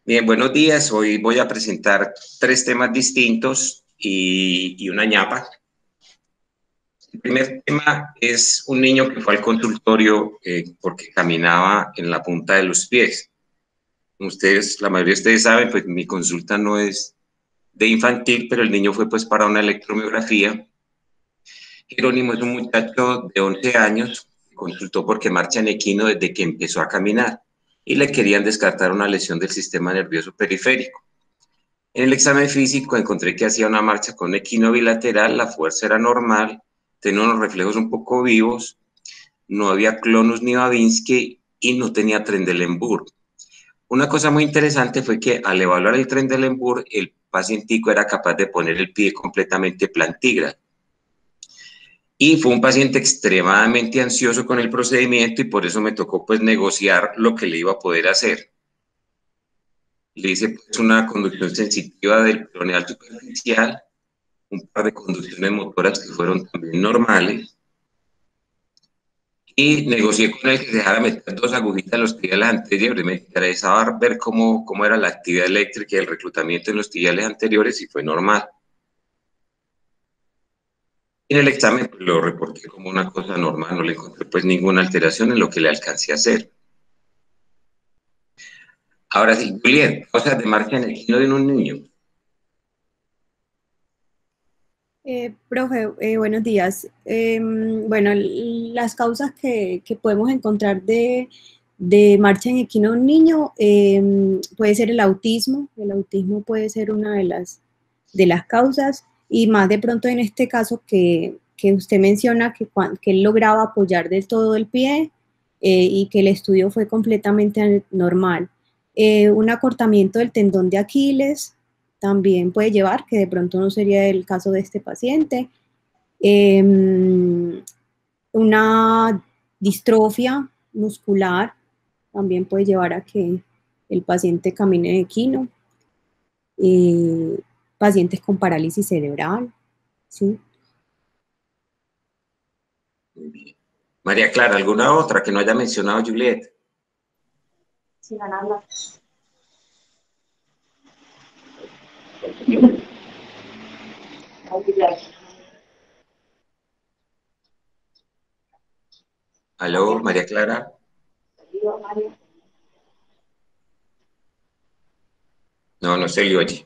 Bien, buenos días. Hoy voy a presentar tres temas distintos y una ñapa. El primer tema es un niño que fue al consultorio porque caminaba en la punta de los pies. Ustedes, la mayoría de ustedes saben, pues mi consulta no es de infantil, pero el niño fue pues para una electromiografía. Jerónimo es un muchacho de 11 años, consultó porque marcha en equino desde que empezó a caminar y le querían descartar una lesión del sistema nervioso periférico. En el examen físico encontré que hacía una marcha con un equino bilateral, la fuerza era normal, tenía unos reflejos un poco vivos, no había clonus ni Babinski y no tenía Trendelenburg. Una cosa muy interesante fue que al evaluar el Trendelenburg, el pacientico era capaz de poner el pie completamente plantígrado. Y fue un paciente extremadamente ansioso con el procedimiento y por eso me tocó pues negociar lo que le iba a poder hacer. Le hice pues una conducción sensitiva del peroneal superficial, un par de conducciones motoras que fueron también normales, y negocié con él que se dejara meter dos agujitas en los tibiales anteriores. Me interesaba ver cómo era la actividad eléctrica y el reclutamiento en los tibiales anteriores y fue normal. En el examen pues, lo reporté como una cosa normal, no le encontré pues ninguna alteración en lo que le alcancé a hacer. Ahora sí, Juliet, cosas de marcha en el equino de un niño. Profe, buenos días. Bueno, las causas que podemos encontrar de marcha en equino de un niño puede ser el autismo. El autismo puede ser una de las causas y más de pronto en este caso que usted menciona que él lograba apoyar del todo el pie y que el estudio fue completamente normal. Un acortamiento del tendón de Aquiles también puede llevar, que de pronto no sería el caso de este paciente. Una distrofia muscular también puede llevar a que el paciente camine en equino. Pacientes con parálisis cerebral, ¿sí? María Clara, ¿alguna otra que no haya mencionado Juliet? Sí, ganarla. ¿Aló, María Clara? No, no se le oye.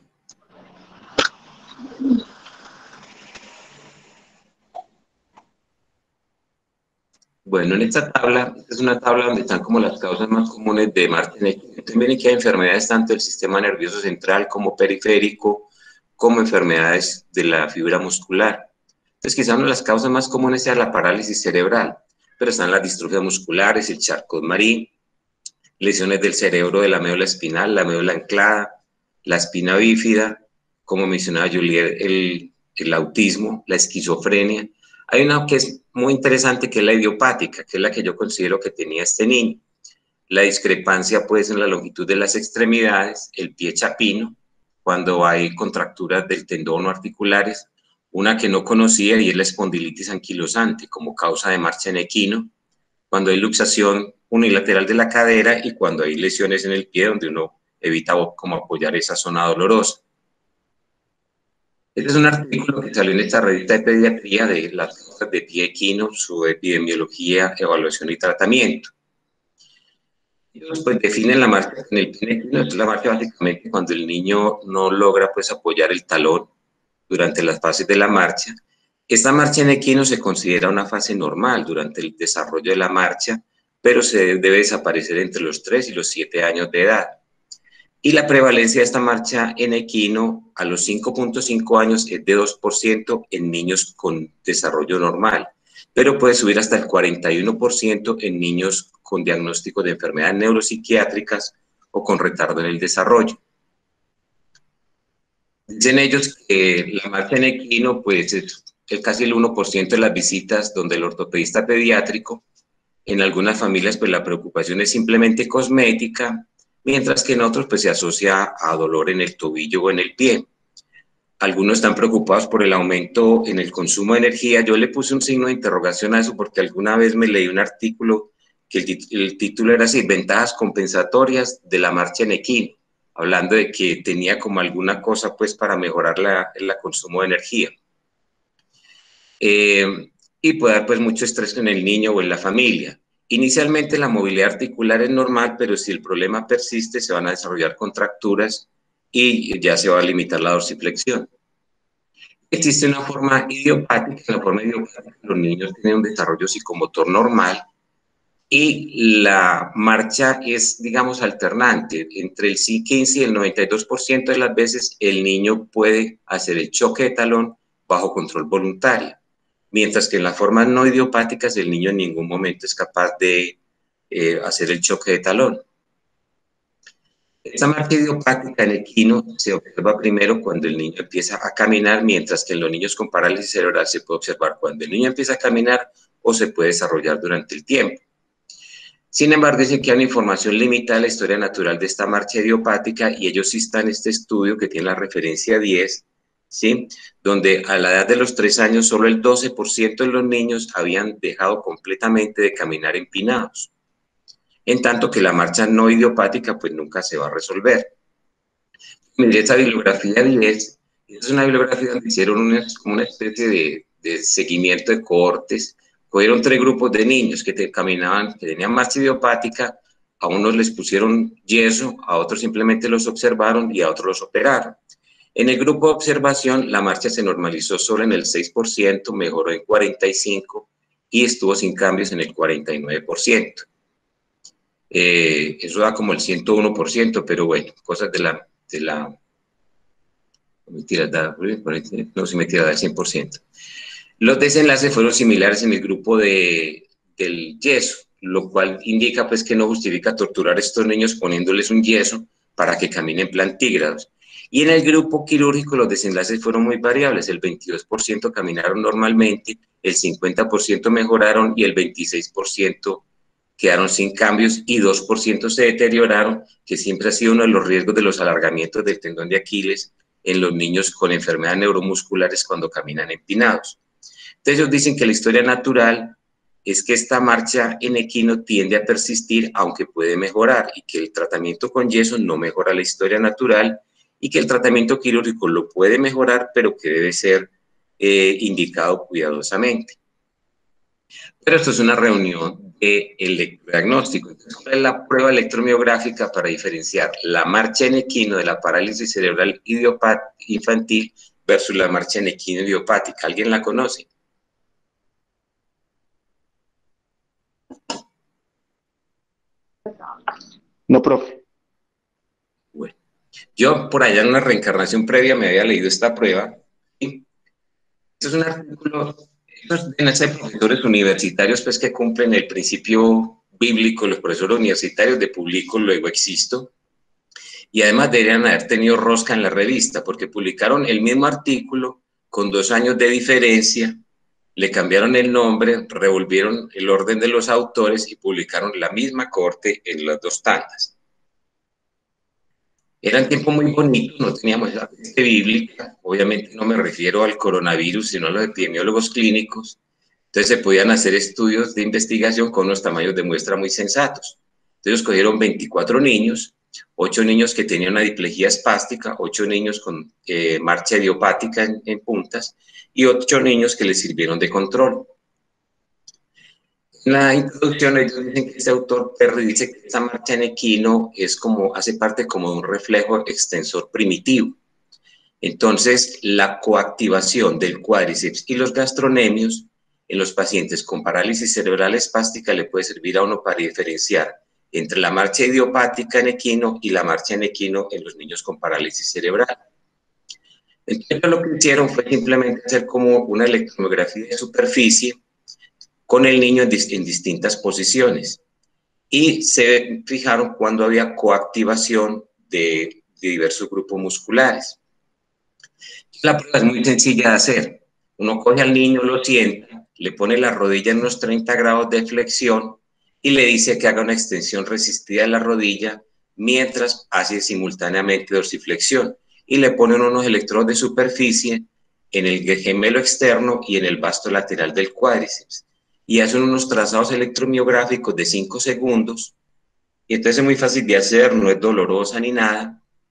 Bueno, en esta tabla, esta es una tabla donde están como las causas más comunes de marcha en equino. Entonces miren que hay enfermedades tanto del sistema nervioso central como periférico, como enfermedades de la fibra muscular. Entonces quizá una de las causas más comunes sea la parálisis cerebral, pero están las distrofias musculares, el Charcot-Marie, lesiones del cerebro de la médula espinal, la médula anclada, la espina bífida, como mencionaba Juliet, el autismo, la esquizofrenia. Hay una que es muy interesante, que es la idiopática, que es la que yo considero que tenía este niño. La discrepancia, pues, en la longitud de las extremidades, el pie chapino, cuando hay contracturas del tendón o articulares, una que no conocía y es la espondilitis anquilosante como causa de marcha en equino, cuando hay luxación unilateral de la cadera y cuando hay lesiones en el pie donde uno evita como apoyar esa zona dolorosa. Este es un artículo que salió en esta revista de pediatría de las causas de pie equino, su epidemiología, evaluación y tratamiento. Ellos pues definen la marcha en el pie equino. Es la marcha básicamente cuando el niño no logra pues apoyar el talón durante las fases de la marcha. Esta marcha en equino se considera una fase normal durante el desarrollo de la marcha, pero se debe desaparecer entre los 3 y los 7 años de edad. Y la prevalencia de esta marcha en equino a los 5.5 años es de 2% en niños con desarrollo normal, pero puede subir hasta el 41% en niños con diagnóstico de enfermedades neuropsiquiátricas o con retardo en el desarrollo. Dicen ellos que la marcha en equino pues es casi el 1% de las visitas donde el ortopedista pediátrico, en algunas familias pues la preocupación es simplemente cosmética, mientras que en otros pues se asocia a dolor en el tobillo o en el pie. Algunos están preocupados por el aumento en el consumo de energía. Yo le puse un signo de interrogación a eso porque alguna vez me leí un artículo que el título era así: ventajas compensatorias de la marcha en equino. hablando de que tenía como alguna cosa pues para mejorar el consumo de energía. Y puede dar pues mucho estrés en el niño o en la familia. Inicialmente la movilidad articular es normal, pero si el problema persiste se van a desarrollar contracturas y ya se va a limitar la dorsiflexión. Existe una forma idiopática. En la forma idiopática los niños tienen un desarrollo psicomotor normal y la marcha es, digamos, alternante. Entre el 15 y el 92% de las veces el niño puede hacer el choque de talón bajo control voluntario, mientras que en las formas no idiopáticas el niño en ningún momento es capaz de hacer el choque de talón. Esta marcha idiopática en equino se observa primero cuando el niño empieza a caminar, mientras que en los niños con parálisis cerebral se puede observar cuando el niño empieza a caminar o se puede desarrollar durante el tiempo. Sin embargo, dicen que hay una información limitada en la historia natural de esta marcha idiopática y ellos sí están en este estudio que tiene la referencia 10, ¿sí? Donde a la edad de los 3 años solo el 12% de los niños habían dejado completamente de caminar empinados, en tanto que la marcha no idiopática pues nunca se va a resolver. Mire, esta bibliografía 10 es una bibliografía donde hicieron una especie de seguimiento de cohortes. Cogieron 3 grupos de niños que caminaban, que tenían marcha idiopática, a unos les pusieron yeso, a otros simplemente los observaron y a otros los operaron. En el grupo de observación, la marcha se normalizó solo en el 6%, mejoró en 45% y estuvo sin cambios en el 49%. Eso da como el 101%, pero bueno, cosas mentira, no, si mentira, da el 100%. Los desenlaces fueron similares en el grupo del yeso, lo cual indica pues que no justifica torturar a estos niños poniéndoles un yeso para que caminen plantígrados. Y en el grupo quirúrgico los desenlaces fueron muy variables, el 22% caminaron normalmente, el 50% mejoraron y el 26% quedaron sin cambios y 2% se deterioraron, que siempre ha sido uno de los riesgos de los alargamientos del tendón de Aquiles en los niños con enfermedades neuromusculares cuando caminan empinados. Entonces ellos dicen que la historia natural es que esta marcha en equino tiende a persistir, aunque puede mejorar, y que el tratamiento con yeso no mejora la historia natural, y que el tratamiento quirúrgico lo puede mejorar, pero que debe ser indicado cuidadosamente. Pero esto es una reunión de electrodiagnóstico. Entonces, ¿cuál es la prueba electromiográfica para diferenciar la marcha en equino de la parálisis cerebral infantil versus la marcha en equino idiopática? ¿Alguien la conoce? No, profe. Bueno, yo por allá en una reencarnación previa me había leído esta prueba. ¿Sí? Esto es un artículo, en ese profesores universitarios pues que cumplen el principio bíblico, los profesores universitarios de publico, luego existo, y además deberían haber tenido rosca en la revista, porque publicaron el mismo artículo con 2 años de diferencia, le cambiaron el nombre, revolvieron el orden de los autores y publicaron la misma corte en las 2 tandas. Eran tiempos muy bonitos, no teníamos la peste bíblica, obviamente no me refiero al coronavirus, sino a los epidemiólogos clínicos. Entonces se podían hacer estudios de investigación con unos tamaños de muestra muy sensatos. Entonces cogieron 24 niños, 8 niños que tenían una diplejía espástica, 8 niños con marcha idiopática en puntas y 8 niños que les sirvieron de control. En la introducción ellos dicen que este autor Perry dice que esta marcha en equino es como, hace parte como de un reflejo extensor primitivo. Entonces, la coactivación del cuádriceps y los gastronemios en los pacientes con parálisis cerebral espástica le puede servir a uno para diferenciar entre la marcha idiopática en equino y la marcha en equino en los niños con parálisis cerebral. Entonces, lo que hicieron fue simplemente hacer como una electromiografía de superficie con el niño en distintas posiciones y se fijaron cuando había coactivación de diversos grupos musculares. La prueba es muy sencilla de hacer. Uno coge al niño, lo sienta, le pone la rodilla en unos 30 grados de flexión y le dice que haga una extensión resistida de la rodilla mientras hace simultáneamente dorsiflexión y le ponen unos electrodos de superficie en el gemelo externo y en el vasto lateral del cuádriceps y hacen unos trazados electromiográficos de 5 segundos y entonces es muy fácil de hacer, no es dolorosa ni nada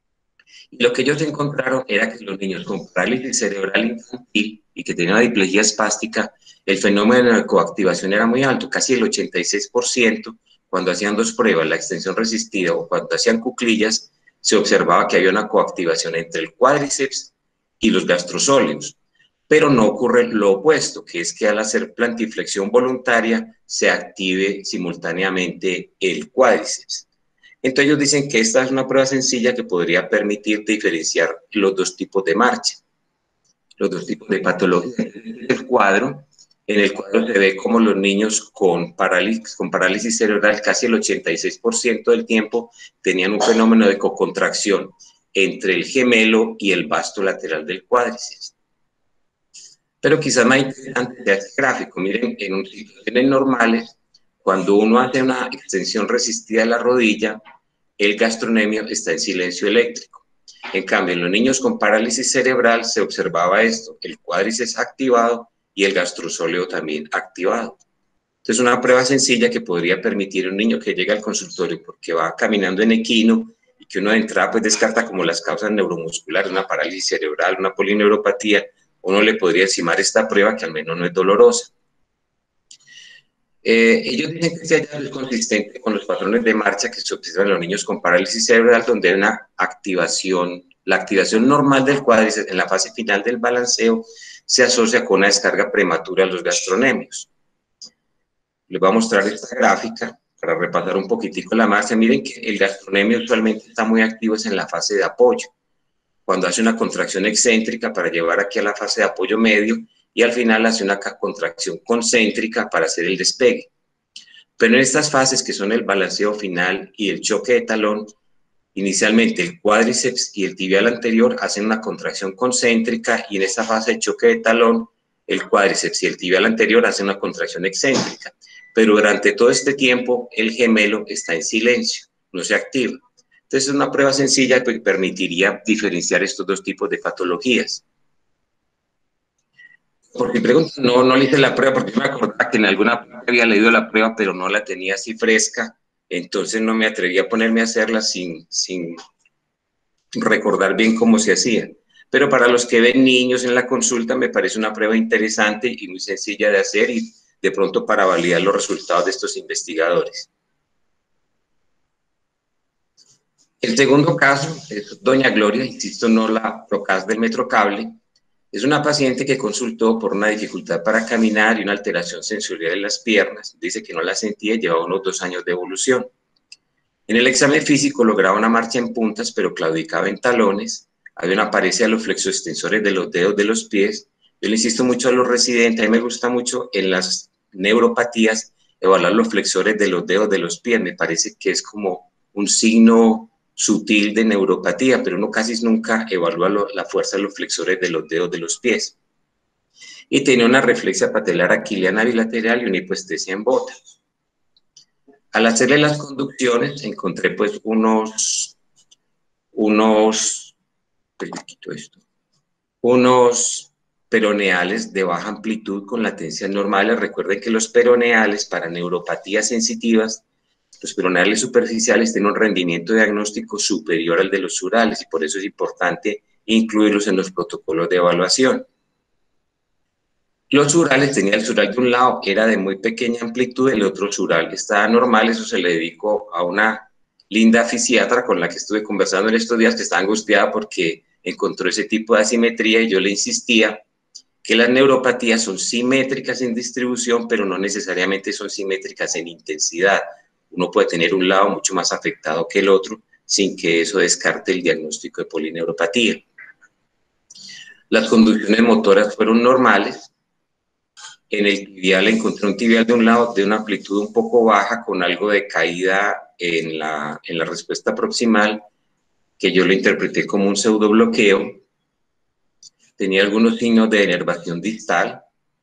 Y lo que ellos encontraron era que los niños con parálisis cerebral infantil y que tenían una displejía espástica, el fenómeno de coactivación era muy alto, casi el 86%. Cuando hacían dos pruebas, la extensión resistida o cuando hacían cuclillas, se observaba que había una coactivación entre el cuádriceps y los gastrosóleos. Pero no ocurre lo opuesto, que es que al hacer plantiflexión voluntaria se active simultáneamente el cuádriceps. Entonces ellos dicen que esta es una prueba sencilla que podría permitir diferenciar los dos tipos de marcha, los dos tipos de patología. En el cuadro se ve como los niños con parálisis cerebral, casi el 86% del tiempo, tenían un fenómeno de cocontracción entre el gemelo y el vasto lateral del cuádriceps. Pero quizás más interesante sea este gráfico. Miren, en situaciones normales, cuando uno hace una extensión resistida de la rodilla, el gastrocnemio está en silencio eléctrico. En cambio, en los niños con parálisis cerebral se observaba esto, el cuádriceps activado y el gastrosóleo también activado. Entonces, una prueba sencilla que podría permitir a un niño que llega al consultorio porque va caminando en equino y que uno de entrada pues descarta como las causas neuromusculares, una parálisis cerebral, una polineuropatía, uno le podría encimar esta prueba que al menos no es dolorosa. Ellos dicen que este hallazgo es consistente con los patrones de marcha que se observan en los niños con parálisis cerebral, donde hay una activación, la activación normal del cuádriceps en la fase final del balanceo se asocia con una descarga prematura de los gastronemios. Les voy a mostrar esta gráfica para repasar un poquitico la marcha. Miren que el gastronemio usualmente está muy activo en la fase de apoyo, cuando hace una contracción excéntrica para llevar aquí a la fase de apoyo medio, y al final hace una contracción concéntrica para hacer el despegue. Pero en estas fases que son el balanceo final y el choque de talón, inicialmente el cuádriceps y el tibial anterior hacen una contracción concéntrica y en esta fase de choque de talón, el cuádriceps y el tibial anterior hacen una contracción excéntrica. Pero durante todo este tiempo el gemelo está en silencio, no se activa. Entonces es una prueba sencilla que permitiría diferenciar estos dos tipos de patologías. Porque pregunto, no le hice la prueba porque me acordaba que en alguna parte había leído la prueba, pero no la tenía así fresca, entonces no me atreví a ponerme a hacerla sin recordar bien cómo se hacía. Pero para los que ven niños en la consulta me parece una prueba interesante y muy sencilla de hacer y de pronto para validar los resultados de estos investigadores. El segundo caso es doña Gloria, insisto, no la Procas del Metrocable. Es una paciente que consultó por una dificultad para caminar y una alteración sensorial en las piernas. Dice que no la sentía y llevaba unos 2 años de evolución. En el examen físico lograba una marcha en puntas, pero claudicaba en talones. Había una paresia de los flexoextensores de los dedos de los pies. Yo le insisto mucho a los residentes, a mí me gusta mucho en las neuropatías evaluar los flexores de los dedos de los pies. Me parece que es como un signo sutil de neuropatía, pero uno casi nunca evalúa la fuerza de los flexores de los dedos de los pies. Y tenía una reflexia patelar aquiliana bilateral y una hipoestesia en bota. Al hacerle las conducciones encontré pues unos peroneales de baja amplitud con latencias normales. Recuerden que los peroneales para neuropatías sensitivas, los peroneales superficiales tienen un rendimiento diagnóstico superior al de los surales y por eso es importante incluirlos en los protocolos de evaluación. Los surales, tenía el sural de un lado, era de muy pequeña amplitud, el otro sural estaba normal. Eso se le dedicó a una linda fisiatra con la que estuve conversando en estos días, que estaba angustiada porque encontró ese tipo de asimetría y yo le insistía que las neuropatías son simétricas en distribución, pero no necesariamente son simétricas en intensidad. Uno puede tener un lado mucho más afectado que el otro sin que eso descarte el diagnóstico de polineuropatía. Las conducciones motoras fueron normales. En el tibial encontré un tibial de un lado de una amplitud un poco baja con algo de caída en la respuesta proximal, que yo lo interpreté como un pseudobloqueo. Tenía algunos signos de denervación distal.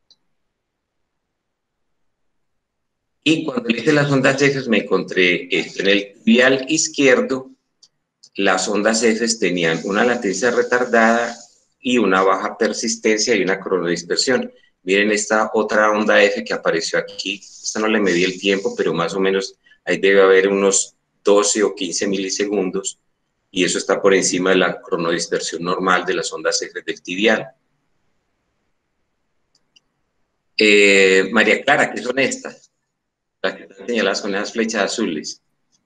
Y cuando le hice las ondas F me encontré esto. En el tibial izquierdo, las ondas F tenían una latencia retardada y una baja persistencia y una cronodispersión. Miren esta otra onda F que apareció aquí. Esta no le medí el tiempo, pero más o menos ahí debe haber unos 12 o 15 milisegundos. y eso está por encima de la cronodispersión normal de las ondas F del tibial. María Clara, ¿qué son estas? Las que están señaladas con esas flechas azules.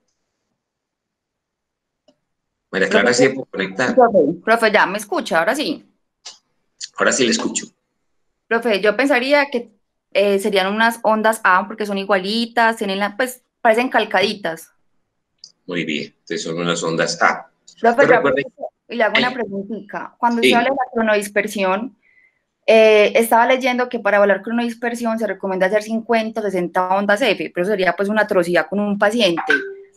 María Clara, ¿sí puedo conectar? Profe, ya me escucha, ahora sí. Ahora sí le escucho. Profe, yo pensaría que serían unas ondas A porque son igualitas, tienen pues parecen calcaditas. Muy bien, entonces son unas ondas A. Profe, y le hago una preguntita. Cuando usted habla de la cronodispersión, estaba leyendo que para evaluar cronodispersión se recomienda hacer 50 o 60 ondas F, pero sería pues una atrocidad con un paciente.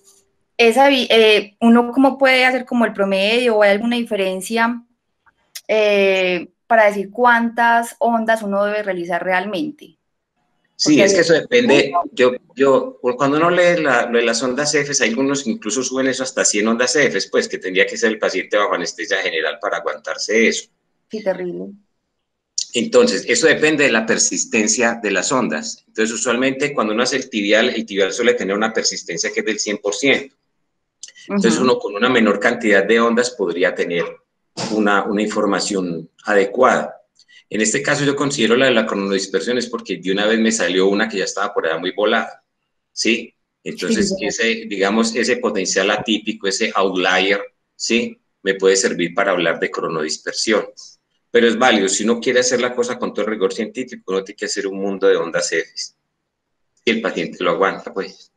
¿Uno cómo puede hacer como el promedio o hay alguna diferencia para decir cuántas ondas uno debe realizar realmente? Sí, porque es que eso depende. Cuando uno lee lo de las ondas F, algunos incluso suben eso hasta 100 ondas F, pues que tendría que ser el paciente bajo anestesia general para aguantarse eso. Sí, terrible. Entonces, eso depende de la persistencia de las ondas. Entonces, usualmente cuando uno hace el tibial suele tener una persistencia que es del 100%. Entonces, uno con una menor cantidad de ondas podría tener una información adecuada. En este caso yo considero la de la cronodispersión es porque de una vez me salió una que ya estaba por allá muy volada, ¿sí? Entonces, sí, ese potencial atípico, ese outlier, ¿sí? Me puede servir para hablar de cronodispersión. Pero es válido, si uno quiere hacer la cosa con todo el rigor científico, uno tiene que hacer un mundo de ondas F. Y el paciente lo aguanta, pues.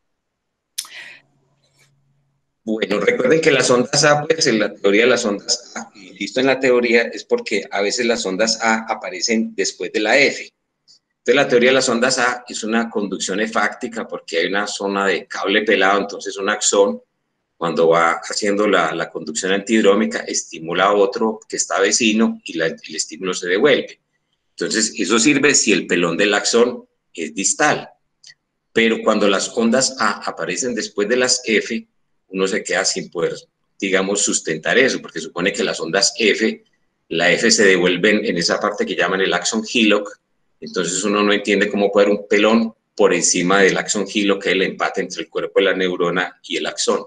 Bueno, recuerden que las ondas A, pues en la teoría de las ondas A, insisto en la teoría, es porque a veces las ondas A aparecen después de la F. Entonces la teoría de las ondas A es una conducción efáctica porque hay una zona de cable pelado, entonces un axón, cuando va haciendo la conducción antihidrómica, estimula a otro que está vecino y el estímulo se devuelve. Entonces eso sirve si el pelón del axón es distal. Pero cuando las ondas A aparecen después de las F, uno se queda sin poder, digamos, sustentar eso, porque supone que las ondas F, la F se devuelven en esa parte que llaman el axon hillock, entonces uno no entiende cómo puede haber un pelón por encima del axon hillock, que es el empate entre el cuerpo de la neurona y el axón.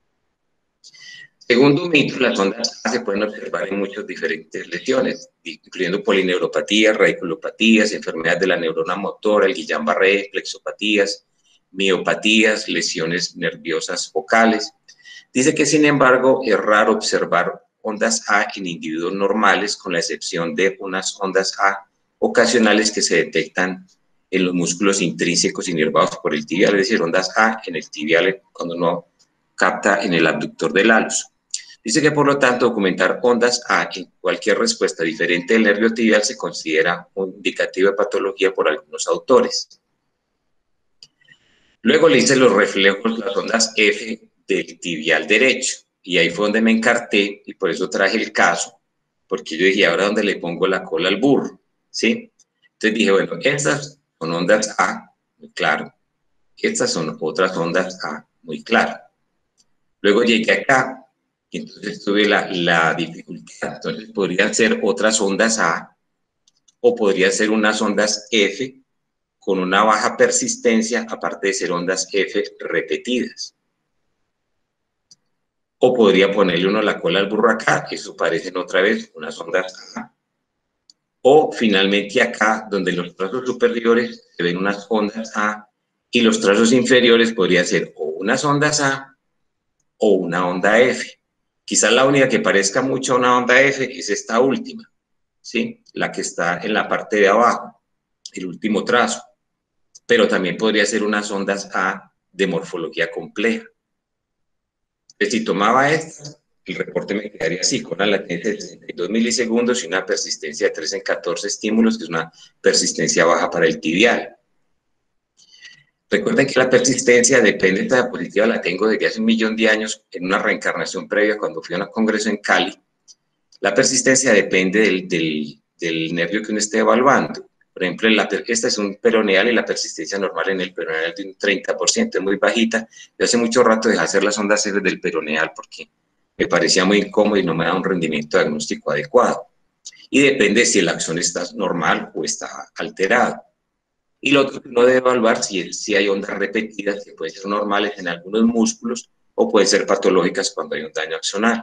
Segundo mito, las ondas A se pueden observar en muchas diferentes lesiones, incluyendo polineuropatías, radiculopatías, enfermedades de la neurona motora, el Guillain-Barré, plexopatías, miopatías, lesiones nerviosas focales. Dice que, sin embargo, es raro observar ondas A en individuos normales, con la excepción de unas ondas A ocasionales que se detectan en los músculos intrínsecos inervados por el tibial, es decir, ondas A en el tibial cuando no capta en el abductor del halus. Dice que, por lo tanto, documentar ondas A en cualquier respuesta diferente del nervio tibial se considera un indicativo de patología por algunos autores. Luego le hice los reflejos, las ondas F del tibial derecho, y ahí fue donde me encarté, y por eso traje el caso, porque yo dije, ¿ahora dónde le pongo la cola al burro? ¿Sí? Entonces dije, bueno, estas son ondas A, muy claro. Estas son otras ondas A, muy claro. Luego llegué acá, y entonces tuve la dificultad. Entonces podrían ser otras ondas A, o podrían ser unas ondas F, con una baja persistencia, aparte de ser ondas F repetidas. O podría ponerle uno la cola al burro acá, eso parecen otra vez unas ondas A. O finalmente acá, donde los trazos superiores se ven unas ondas A, y los trazos inferiores podría ser o unas ondas A o una onda F. Quizás la única que parezca mucho a una onda F es esta última, ¿sí? La que está en la parte de abajo, el último trazo. Pero también podría ser unas ondas A de morfología compleja. Entonces, si tomaba estas, el reporte me quedaría así, con una latencia de 62 milisegundos y una persistencia de 3 en 14 estímulos, que es una persistencia baja para el tibial. Recuerden que la persistencia depende de la diapositiva, la tengo desde hace 1.000.000 de años, en una reencarnación previa cuando fui a un congreso en Cali. La persistencia depende del nervio que uno esté evaluando. Por ejemplo, esta es un peroneal y la persistencia normal en el peroneal es de un 30%, es muy bajita. Yo hace mucho rato dejé de hacer las ondas F del peroneal porque me parecía muy incómodo y no me da un rendimiento diagnóstico adecuado. Y depende si el axón está normal o está alterado. Y lo otro que uno debe evaluar si hay ondas repetidas que pueden ser normales en algunos músculos o pueden ser patológicas cuando hay un daño axonal.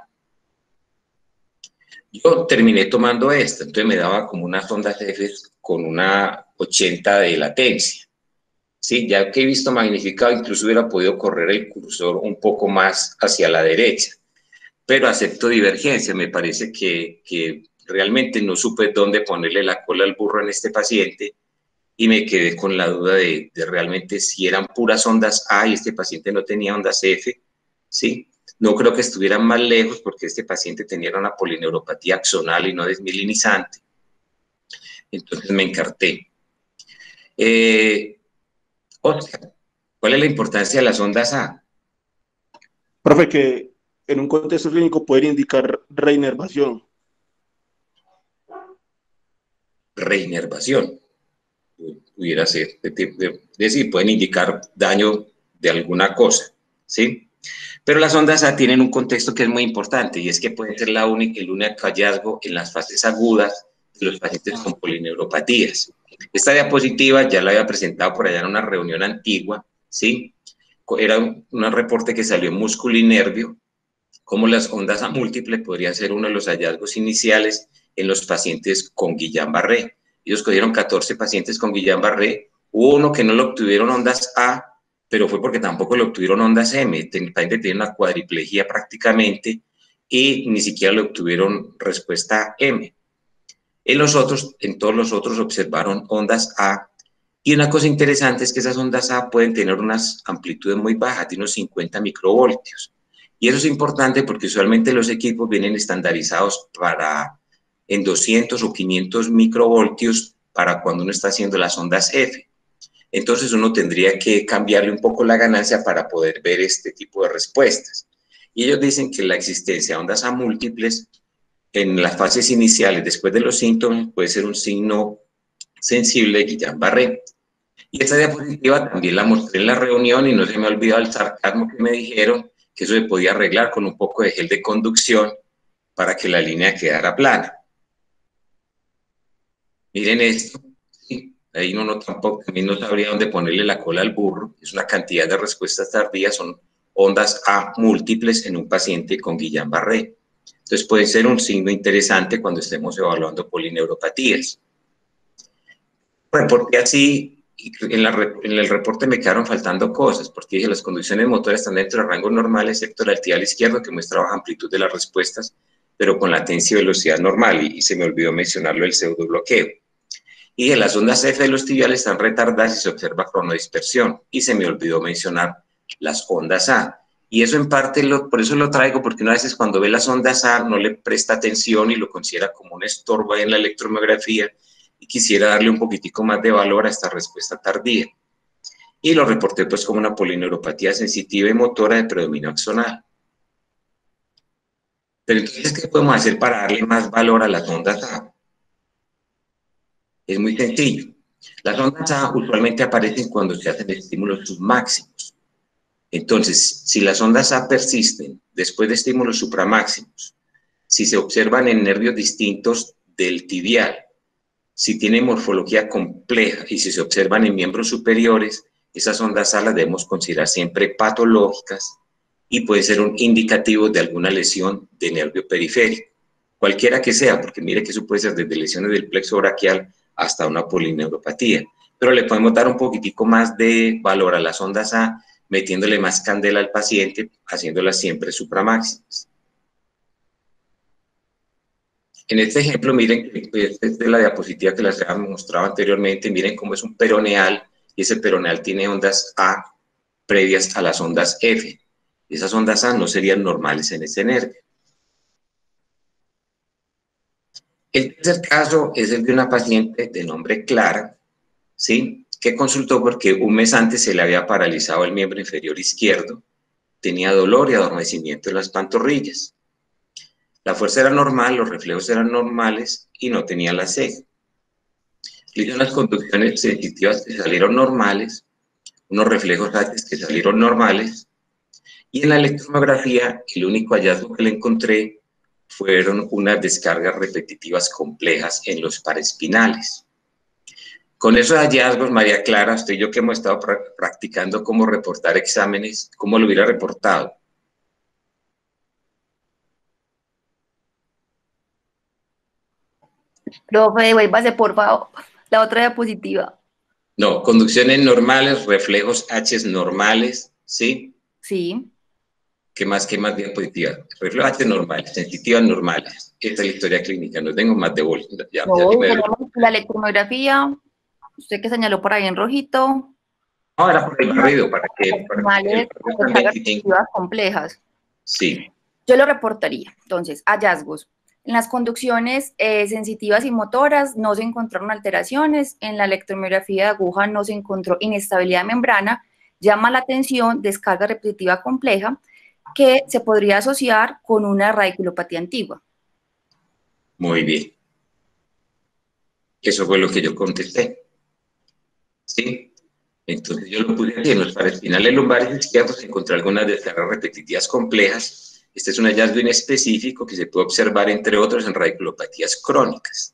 Yo terminé tomando esta, entonces me daba como unas ondas F con una 80 de latencia. Sí, ya que he visto magnificado, incluso hubiera podido correr el cursor un poco más hacia la derecha, pero acepto divergencia. Me parece que realmente no supe dónde ponerle la cola al burro en este paciente y me quedé con la duda de realmente si eran puras ondas A y este paciente no tenía ondas F, ¿sí? No creo que estuvieran más lejos porque este paciente tenía una polineuropatía axonal y no desmielinizante. Entonces me encarté. Oscar, ¿cuál es la importancia de las ondas A? Profe, que en un contexto clínico puede indicar reinervación. Reinervación. Pudiera ser, decir, pueden indicar daño de alguna cosa, ¿sí? Pero las ondas A tienen un contexto que es muy importante y es que puede ser el único hallazgo en las fases agudas de los pacientes con polineuropatías. Esta diapositiva ya la había presentado por allá en una reunión antigua, ¿sí? Era un reporte que salió en Músculo y Nervio, como las ondas A múltiples podría ser uno de los hallazgos iniciales en los pacientes con Guillain-Barré. Ellos cogieron 14 pacientes con Guillain-Barré, hubo uno que no lo obtuvieron ondas A, pero fue porque tampoco lo obtuvieron ondas M. El paciente tenía una cuadriplegia prácticamente y ni siquiera le obtuvieron respuesta M. En todos los otros observaron ondas A. Y una cosa interesante es que esas ondas A pueden tener unas amplitudes muy bajas, de unos 50 microvoltios. Y eso es importante porque usualmente los equipos vienen estandarizados en 200 o 500 microvoltios para cuando uno está haciendo las ondas F. Entonces uno tendría que cambiarle un poco la ganancia para poder ver este tipo de respuestas. Y ellos dicen que la existencia de ondas A múltiples en las fases iniciales, después de los síntomas, puede ser un signo sensible de Guillain-Barré. Y esta diapositiva también la mostré en la reunión y no se me olvidó el sarcasmo que me dijeron que eso se podía arreglar con un poco de gel de conducción para que la línea quedara plana. Miren esto, ¿sí? Ahí uno tampoco, también no sabría dónde ponerle la cola al burro, es una cantidad de respuestas tardías, son ondas A múltiples en un paciente con Guillain-Barré. Entonces puede ser un signo interesante cuando estemos evaluando polineuropatías. Reporté así. En el reporte me quedaron faltando cosas, porque dije, las condiciones motoras están dentro del rango normal, excepto la altial izquierdo, que muestra baja amplitud de las respuestas, pero con latencia y velocidad normal, y se me olvidó mencionarlo el pseudobloqueo. Y las ondas F de los tibiales están retardadas y se observa cronodispersión, y se me olvidó mencionar las ondas A. Y eso en parte, por eso lo traigo, porque una vez cuando ve las ondas A no le presta atención y lo considera como un estorbo en la electromiografía, y quisiera darle un poquitico más de valor a esta respuesta tardía. Y lo reporté pues como una polineuropatía sensitiva y motora de predominio axonal. Pero entonces, ¿qué podemos hacer para darle más valor a las ondas A? Es muy sencillo. Las ondas A usualmente aparecen cuando se hacen estímulos submáximos. Entonces, si las ondas A persisten después de estímulos supramáximos, si se observan en nervios distintos del tibial, si tienen morfología compleja y si se observan en miembros superiores, esas ondas A las debemos considerar siempre patológicas y puede ser un indicativo de alguna lesión de nervio periférico, cualquiera que sea, porque mire que eso puede ser desde lesiones del plexo braquial hasta una polineuropatía. Pero le podemos dar un poquitico más de valor a las ondas A, metiéndole más candela al paciente, haciéndolas siempre supramáximas. En este ejemplo, miren, esta es de la diapositiva que les había mostrado anteriormente, miren cómo es un peroneal, y ese peroneal tiene ondas A previas a las ondas F. Esas ondas A no serían normales en ese nervio. El tercer caso es el de una paciente de nombre Clara, ¿sí?, que consultó porque un mes antes se le había paralizado el miembro inferior izquierdo, tenía dolor y adormecimiento en las pantorrillas. La fuerza era normal, los reflejos eran normales y no tenía la ceja. Le dio unas conducciones sensitivas que salieron normales, unos reflejos látex que salieron normales, y en la electromiografía el único hallazgo que le encontré fueron unas descargas repetitivas complejas en los paraespinales. Con esos hallazgos, María Clara, usted y yo que hemos estado practicando cómo reportar exámenes, ¿cómo lo hubiera reportado? Profe, devuélvase, por favor, la otra diapositiva. No, conducciones normales, reflejos H normales, ¿sí? Sí. ¿Qué más diapositiva? Reflejos H normales, sensitivas normales. Esta es la historia clínica, no tengo más de bolsa. No, tenemos la electromiografía, usted que señaló por ahí en rojito. No, era por el barrido, para que descargas complejas. Sí. Yo lo reportaría. Entonces, hallazgos. En las conducciones sensitivas y motoras no se encontraron alteraciones. En la electromiografía de aguja no se encontró inestabilidad de membrana. Llama la atención descarga repetitiva compleja que se podría asociar con una radiculopatía antigua. Muy bien. Eso fue lo que yo contesté. ¿Sí? Entonces yo lo puse así, en los paraespinales lumbares izquierdos se encontró algunas descargas repetitivas complejas. Este es un hallazgo inespecífico que se puede observar, entre otros, en radiculopatías crónicas.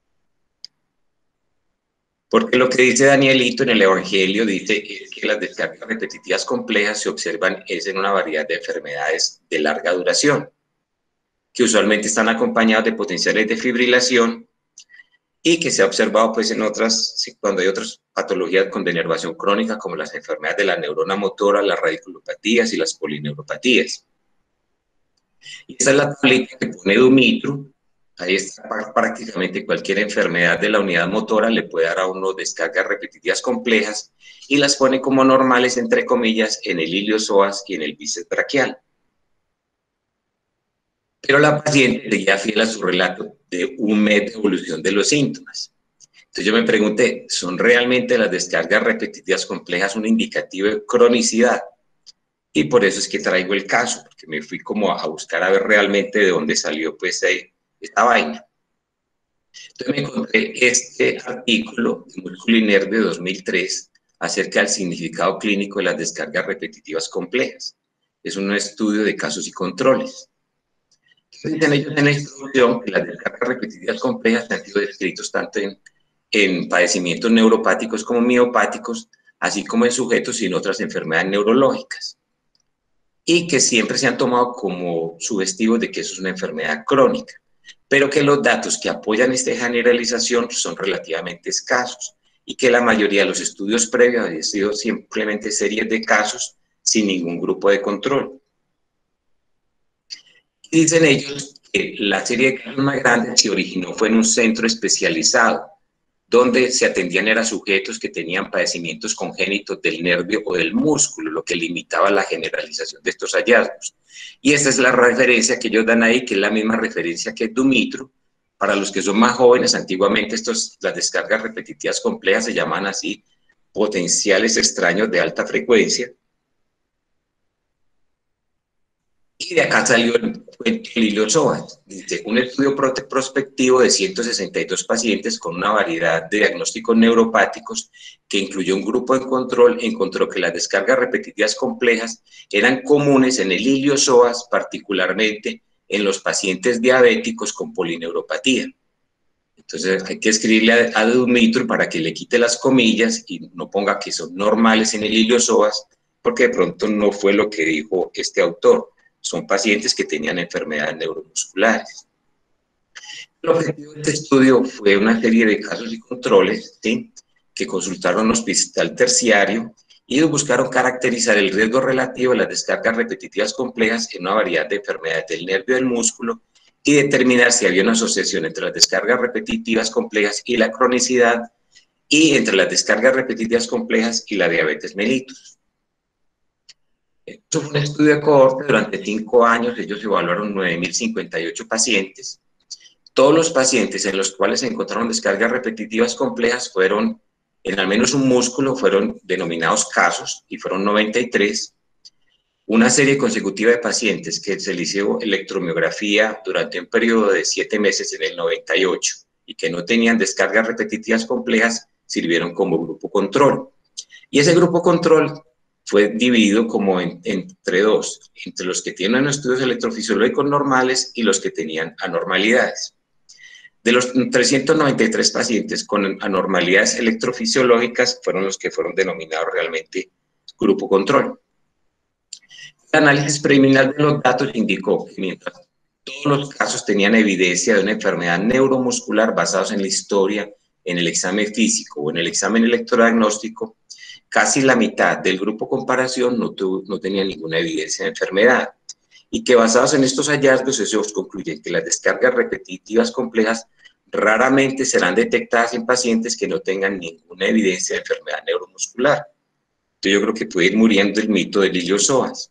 Porque lo que dice Danielito en el Evangelio dice es que las descargas repetitivas complejas se observan en una variedad de enfermedades de larga duración, que usualmente están acompañadas de potenciales de fibrilación y que se ha observado pues en otras, cuando hay otras patologías con denervación crónica, como las enfermedades de la neurona motora, las radiculopatías y las polineuropatías. Y esta es la tablita que pone Dumitru. Ahí está, prácticamente cualquier enfermedad de la unidad motora le puede dar a uno descargas repetitivas complejas y las pone como normales, entre comillas, en el iliosoas y en el bíceps braquial. Pero la paciente seguía fiel a su relato de un mes de evolución de los síntomas. Entonces yo me pregunté, ¿son realmente las descargas repetitivas complejas un indicativo de cronicidad? Y por eso es que traigo el caso, porque me fui como a buscar a ver realmente de dónde salió pues esta vaina. Entonces me encontré este artículo de Músculo y Nervio de 2003 acerca del significado clínico de las descargas repetitivas complejas. Es un estudio de casos y controles. Dicen ellos en la introducción que las descargas repetitivas complejas han sido descritos tanto en padecimientos neuropáticos como miopáticos, así como en sujetos sin otras enfermedades neurológicas. Y que siempre se han tomado como sugestivos de que eso es una enfermedad crónica, pero que los datos que apoyan esta generalización son relativamente escasos y que la mayoría de los estudios previos habían sido simplemente series de casos sin ningún grupo de control. Y dicen ellos que la serie de casos más grandes se originó fue en un centro especializado, donde se atendían a sujetos que tenían padecimientos congénitos del nervio o del músculo, lo que limitaba la generalización de estos hallazgos. Y esta es la referencia que ellos dan ahí, que es la misma referencia que Dumitru. Para los que son más jóvenes, antiguamente las descargas repetitivas complejas se llaman así, potenciales extraños de alta frecuencia. Y de acá salió el iliosoas. Dice, un estudio prospectivo de 162 pacientes con una variedad de diagnósticos neuropáticos que incluyó un grupo de control, encontró que las descargas repetitivas complejas eran comunes en el iliosoas, particularmente en los pacientes diabéticos con polineuropatía. Entonces hay que escribirle a Dumitru para que le quite las comillas y no ponga que son normales en el iliosoas, porque de pronto no fue lo que dijo este autor. Son pacientes que tenían enfermedades neuromusculares. El objetivo de este estudio fue una serie de casos y controles, ¿sí?, que consultaron un hospital terciario y buscaron caracterizar el riesgo relativo de las descargas repetitivas complejas en una variedad de enfermedades del nervio y del músculo y determinar si había una asociación entre las descargas repetitivas complejas y la cronicidad y entre las descargas repetitivas complejas y la diabetes mellitus. Esto fue un estudio de cohorte durante 5 años, ellos evaluaron 9.058 pacientes. Todos los pacientes en los cuales se encontraron descargas repetitivas complejas fueron, en al menos un músculo, fueron denominados casos, y fueron 93. Una serie consecutiva de pacientes que se les hizo electromiografía durante un periodo de 7 meses en el 98 y que no tenían descargas repetitivas complejas, sirvieron como grupo control. Y ese grupo control fue dividido como entre dos, entre los que tienen estudios electrofisiológicos normales y los que tenían anormalidades. De los 393 pacientes con anormalidades electrofisiológicas fueron los que fueron denominados realmente grupo control. El análisis preliminar de los datos indicó que mientras todos los casos tenían evidencia de una enfermedad neuromuscular basados en la historia, en el examen físico o en el examen electrodiagnóstico. Casi la mitad del grupo comparación no tenía ninguna evidencia de enfermedad. Y que basados en estos hallazgos, ellos concluyen que las descargas repetitivas complejas raramente serán detectadas en pacientes que no tengan ninguna evidencia de enfermedad neuromuscular. Entonces yo creo que puede ir muriendo el mito del iliopsoas.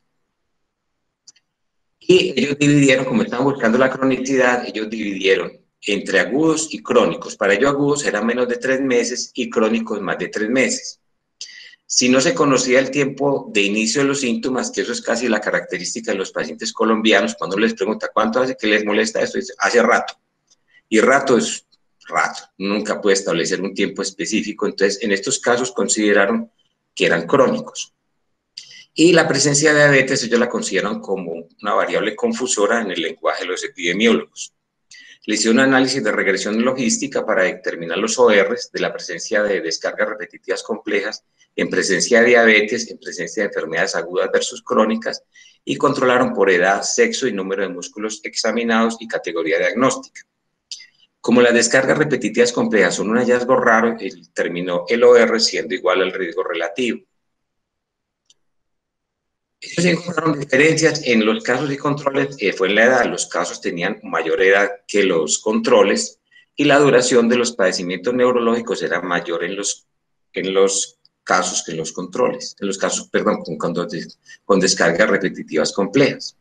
Y ellos dividieron, como estaban buscando la cronicidad, ellos dividieron entre agudos y crónicos. Para ellos agudos eran menos de 3 meses y crónicos más de 3 meses. Si no se conocía el tiempo de inicio de los síntomas, que eso es casi la característica de los pacientes colombianos, cuando les pregunta cuánto hace que les molesta esto, dice, hace rato. Y rato es rato, nunca puede establecer un tiempo específico. Entonces, en estos casos consideraron que eran crónicos. Y la presencia de diabetes ellos la consideran como una variable confusora en el lenguaje de los epidemiólogos. Le hicieron un análisis de regresión logística para determinar los ORs de la presencia de descargas repetitivas complejas en presencia de diabetes, en presencia de enfermedades agudas versus crónicas, y controlaron por edad, sexo y número de músculos examinados y categoría diagnóstica. Como las descargas repetitivas complejas son un hallazgo raro, terminó el OR siendo igual al riesgo relativo. Ellos encontraron diferencias en los casos y controles, fue en la edad. Los casos tenían mayor edad que los controles y la duración de los padecimientos neurológicos era mayor en los casos que en los controles, en los casos, perdón, con descargas repetitivas complejas.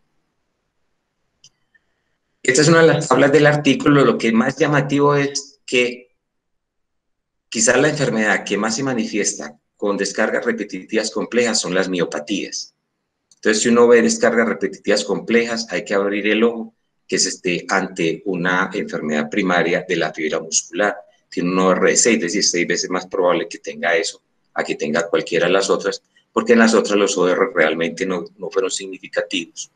Esta es una de las tablas del artículo. Lo que más llamativo es que quizás la enfermedad que más se manifiesta con descargas repetitivas complejas son las miopatías. Entonces, si uno ve descargas repetitivas complejas, hay que abrir el ojo que se esté ante una enfermedad primaria de la fibra muscular. Tiene un OR de 6, es decir, 6 veces más probable que tenga eso a que tenga cualquiera de las otras, porque en las otras los OR realmente no fueron significativos.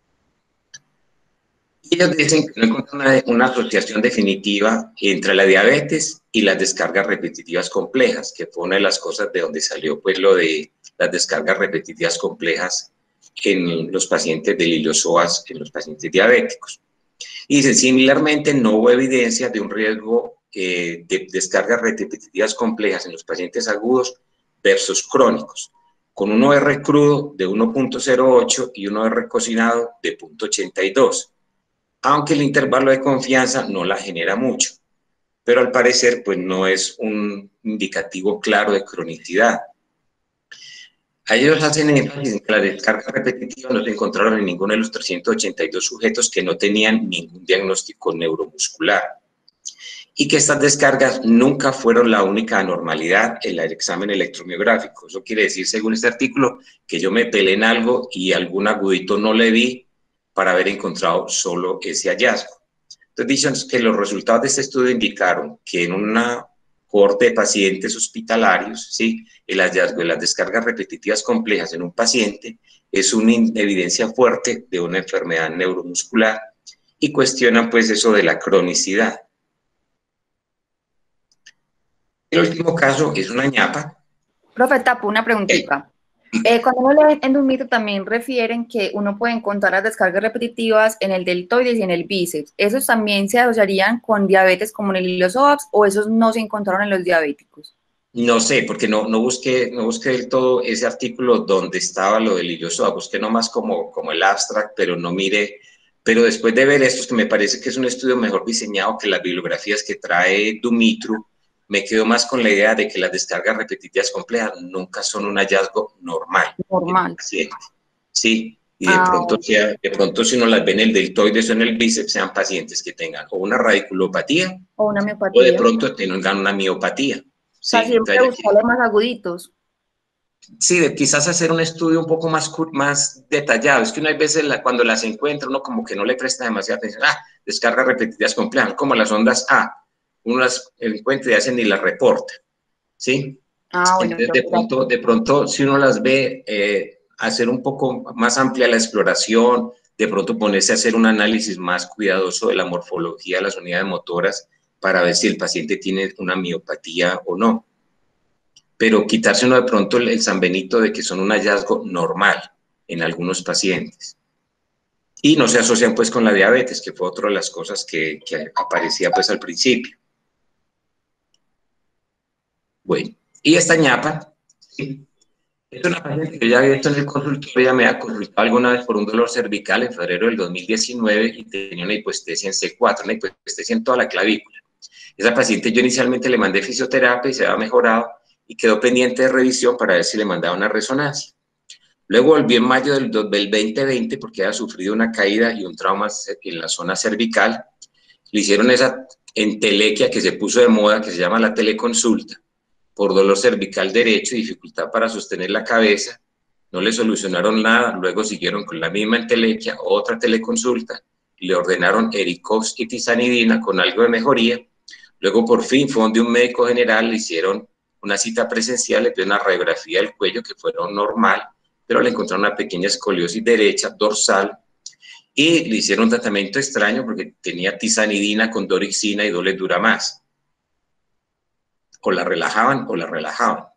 Y ellos dicen que no encuentran una asociación definitiva entre la diabetes y las descargas repetitivas complejas, que fue una de las cosas de donde salió pues lo de las descargas repetitivas complejas en los pacientes del iliopsoas, en los pacientes diabéticos. Y dicen, similarmente, no hubo evidencia de un riesgo de descargas repetitivas complejas en los pacientes agudos versus crónicos, con un OR crudo de 1.08 y un OR cocinado de 0.82, aunque el intervalo de confianza no la genera mucho, pero al parecer pues no es un indicativo claro de cronicidad. A ellos hacen énfasis en que las descargas repetitivas no se encontraron en ninguno de los 382 sujetos que no tenían ningún diagnóstico neuromuscular y que estas descargas nunca fueron la única anormalidad en el examen electromiográfico. Eso quiere decir, según este artículo, que yo me pelé en algo y algún agudito no le vi para haber encontrado solo ese hallazgo. Entonces dicen que los resultados de este estudio indicaron que en una cohorte de pacientes hospitalarios, ¿sí?, el hallazgo de las descargas repetitivas complejas en un paciente es una evidencia fuerte de una enfermedad neuromuscular y cuestionan pues eso de la cronicidad. El último caso es una ñapa. Profe Tapo, una preguntita. Cuando uno lee en un mito también refieren que uno puede encontrar las descargas repetitivas en el deltoides y en el bíceps. ¿Esos también se asociarían con diabetes como en el iliopsoas o esos no se encontraron en los diabéticos? No sé, porque no busqué del todo ese artículo donde estaba lo del iliopsoas, busqué nomás como el abstract, pero no miré. Pero después de ver esto, que me parece que es un estudio mejor diseñado que las bibliografías que trae Dumitru, me quedo más con la idea de que las descargas repetitivas complejas nunca son un hallazgo normal. Normal. Sí, y de pronto si uno las ve en el deltoides o en el bíceps, sean pacientes que tengan o una radiculopatía o una miopatía. O de pronto tengan una miopatía. O sea, sí, siempre buscarle más aguditos. Sí, quizás hacer un estudio un poco más detallado. Es que una veces cuando las encuentra, uno como que no le presta demasiada atención. Descargas repetitivas complejas, como las ondas A. Uno las encuentra y hacen ni las reporta, ¿sí? Bueno, entonces, de pronto, si uno las ve, hacer un poco más amplia la exploración, de pronto ponerse a hacer un análisis más cuidadoso de la morfología de las unidades motoras para ver si el paciente tiene una miopatía o no. Pero quitarse uno de pronto el sanbenito de que son un hallazgo normal en algunos pacientes. y no se asocian pues con la diabetes, que fue otra de las cosas que aparecía pues al principio. Bueno, y esta ñapa, ¿sí? Es una paciente que ya había visto en el consultorio, ya me había consultado alguna vez por un dolor cervical en febrero del 2019 y tenía una hipoestesia en C4, una hipoestesia en toda la clavícula. Esa paciente yo inicialmente le mandé fisioterapia y se había mejorado y quedó pendiente de revisión para ver si le mandaba una resonancia. Luego volví en mayo del 2020 porque había sufrido una caída y un trauma en la zona cervical. Le hicieron esa entelequia que se puso de moda, que se llama la teleconsulta, por dolor cervical derecho y dificultad para sostener la cabeza. No le solucionaron nada, luego siguieron con la misma entelequia, otra teleconsulta, y le ordenaron Ericox y tizanidina con algo de mejoría. Luego por fin fue donde un médico general, le hicieron una cita presencial, le pidió una radiografía del cuello que fueron normal, pero le encontraron una pequeña escoliosis derecha, dorsal, y le hicieron un tratamiento extraño porque tenía tizanidina con dorixina y doble dura más. O la relajaban o la relajaban.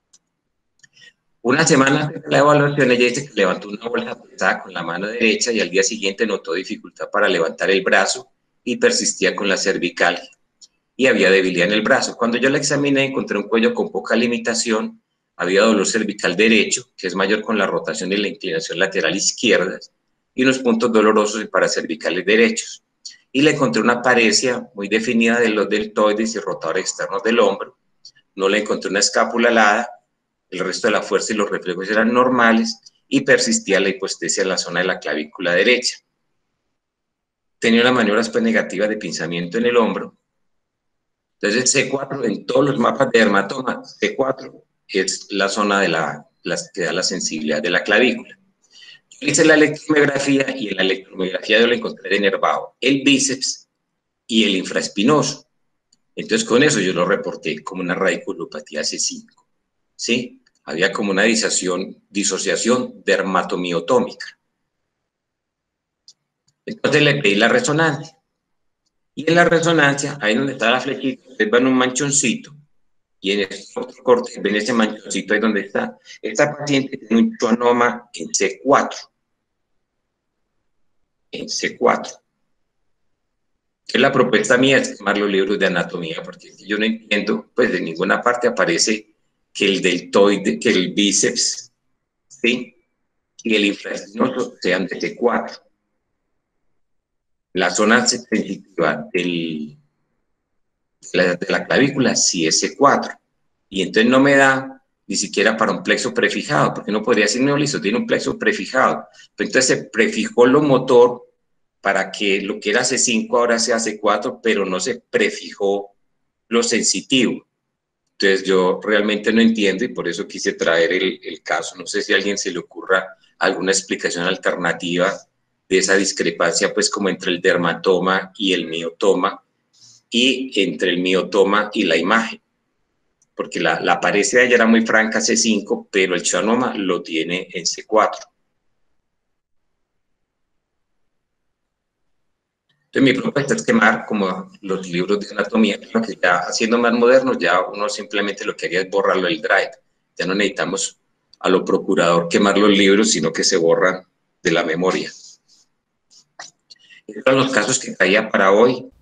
Una semana antes de la evaluación, ella dice que levantó una bolsa pesada con la mano derecha y al día siguiente notó dificultad para levantar el brazo y persistía con la cervical y había debilidad en el brazo. Cuando yo la examiné, encontré un cuello con poca limitación, había dolor cervical derecho, que es mayor con la rotación y la inclinación lateral izquierda, y unos puntos dolorosos en paracervicales derechos. Y le encontré una paresia muy definida de los deltoides y rotadores externos del hombro. No le encontré una escápula alada, el resto de la fuerza y los reflejos eran normales y persistía la hipoestesia en la zona de la clavícula derecha. Tenía una maniobra pues, negativa de pinzamiento en el hombro. Entonces C4 en todos los mapas de dermatoma, C4 es la zona de que da la sensibilidad de la clavícula. Yo hice la electromiografía y en la electromiografía yo lo encontré denervado el bíceps y el infraespinoso. Entonces con eso yo lo reporté como una radiculopatía C5, ¿sí? Había como una disociación dermatomiotómica. Entonces le pedí la resonancia. Y en la resonancia, ahí donde está la flechita, ustedes ven un manchoncito. Y en este otro corte, ven ese manchoncito ahí donde está. Esta paciente tiene un schwannoma en C4. En C4. Que la propuesta mía es quemar los libros de anatomía, porque yo no entiendo, pues de ninguna parte aparece que el deltoide, que el bíceps, ¿sí? Y el infraespinoso sean de C4. La zona sensitiva de la clavícula sí es C4. Y entonces no me da ni siquiera para un plexo prefijado, porque no podría decir, no, listo, tiene un plexo prefijado. Pero entonces se prefijó lo motor para que lo que era C5 ahora sea C4, pero no se prefijó lo sensitivo. Entonces yo realmente no entiendo y por eso quise traer el caso. No sé si a alguien se le ocurra alguna explicación alternativa de esa discrepancia, pues como entre el dermatoma y el miotoma y entre el miotoma y la imagen. Porque la parecia de ella era muy franca C5, pero el schwannoma lo tiene en C4. Entonces mi propuesta es quemar como los libros de anatomía, que ya haciendo más modernos, ya uno simplemente lo que haría es borrarlo del drive. Ya no necesitamos a lo procurador quemar los libros, sino que se borran de la memoria. Estos son los casos que traía para hoy.